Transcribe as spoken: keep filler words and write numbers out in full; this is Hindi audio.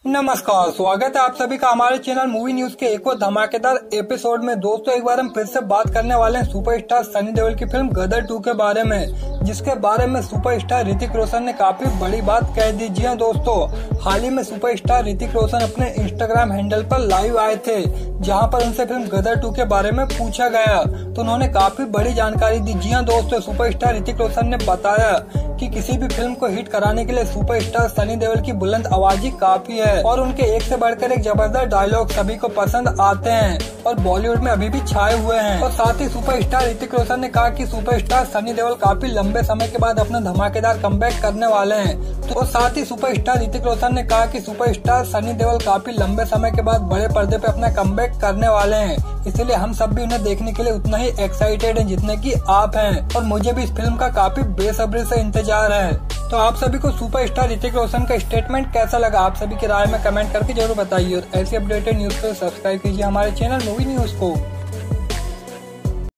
नमस्कार, स्वागत है आप सभी का हमारे चैनल मूवी न्यूज के एक और धमाकेदार एपिसोड में। दोस्तों, एक बार हम फिर से बात करने वाले हैं सुपरस्टार सनी देओल की फिल्म गदर टू के बारे में, जिसके बारे में सुपरस्टार ऋतिक रोशन ने काफी बड़ी बात कह दी। जी हाँ दोस्तों, हाल ही में सुपरस्टार ऋतिक रोशन अपने इंस्टाग्राम हैंडल पर लाइव आए थे, जहां पर उनसे फिल्म गदर टू के बारे में पूछा गया तो उन्होंने काफी बड़ी जानकारी दी। जी हाँ दोस्तों, सुपरस्टार ऋतिक रोशन ने बताया कि किसी भी फिल्म को हिट कराने के लिए सुपरस्टार सनी देओल की बुलंद आवाज ही काफी है और उनके एक से बढ़कर एक जबरदस्त डायलॉग सभी को पसंद आते हैं और बॉलीवुड में अभी भी छाए हुए हैं। और साथ ही सुपरस्टार ऋतिक रोशन ने कहा कि सुपरस्टार सनी देओल काफी लंबे समय के बाद अपना धमाकेदार कमबैक करने वाले हैं। तो साथ ही सुपरस्टार ऋतिक रोशन ने कहा कि सुपरस्टार सनी देओल काफी लंबे समय के बाद बड़े पर्दे पे अपना कमबैक करने वाले हैं, इसलिए हम सब भी उन्हें देखने के लिए उतना ही एक्साइटेड हैं जितने की आप हैं और मुझे भी इस फिल्म का काफी बेसब्री से इंतजार है। तो आप सभी को सुपरस्टार ऋतिक रोशन का स्टेटमेंट कैसा लगा, आप सभी की राय में कमेंट करके जरूर बताइए और ऐसी अपडेटेड न्यूज को सब्सक्राइब कीजिए हमारे चैनल मूवी न्यूज को।